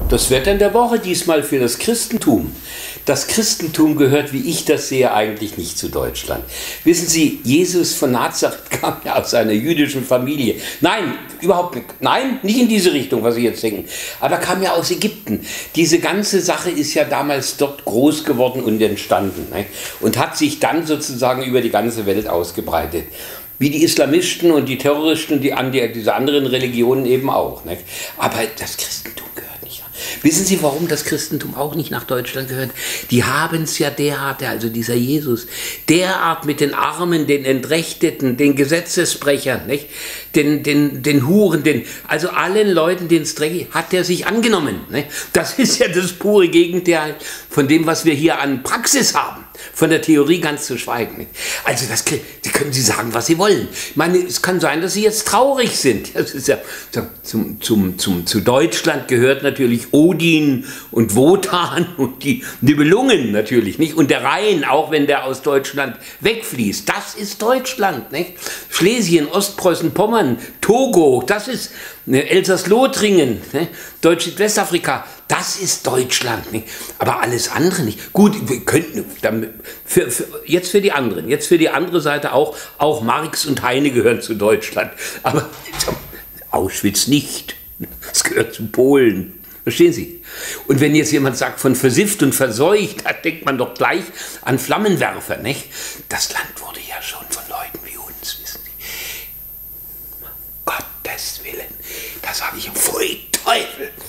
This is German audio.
Das Wetter in der Woche diesmal für das Christentum. Das Christentum gehört, wie ich das sehe, eigentlich nicht zu Deutschland. Wissen Sie, Jesus von Nazareth kam ja aus einer jüdischen Familie. Nein, überhaupt nicht. Nein, nicht in diese Richtung, was Sie jetzt denken. Aber er kam ja aus Ägypten. Diese ganze Sache ist ja damals dort groß geworden und entstanden, ne? Und hat sich dann sozusagen über die ganze Welt ausgebreitet. Wie die Islamisten und die Terroristen und diese anderen Religionen eben auch, ne? Aber das Christentum gehört nicht. Wissen Sie, warum das Christentum auch nicht nach Deutschland gehört? Die haben es ja derart, also dieser Jesus, derart mit den Armen, den Entrechteten, den Gesetzesbrechern, nicht? Den Huren, also allen Leuten, denen es dreckig hat er sich angenommen. Nicht? Das ist ja das pure Gegenteil von dem, was wir hier an Praxis haben. Von der Theorie ganz zu schweigen. Nicht? Also das können Sie sagen, was Sie wollen. Ich meine, es kann sein, dass Sie jetzt traurig sind. Das ist ja, zu Deutschland gehört natürlich Odin und Wotan und die Nibelungen natürlich, nicht? Und der Rhein, auch wenn der aus Deutschland wegfließt. Das ist Deutschland. Nicht? Schlesien, Ostpreußen, Pommern, Togo, das ist Elsass-Lothringen, ne? Deutsch-Westafrika, das ist Deutschland, nicht? Aber alles andere nicht. Gut, wir könnten jetzt für die anderen, jetzt für die andere Seite auch Marx und Heine gehören zu Deutschland, aber Auschwitz nicht. Es gehört zu Polen. Verstehen Sie? Und wenn jetzt jemand sagt von versifft und verseucht, da denkt man doch gleich an Flammenwerfer, nicht? Das Land wurde ja schon von Leuten wie uns, wissen Sie. Gottes Willen, da sage ich, pfui Teufel.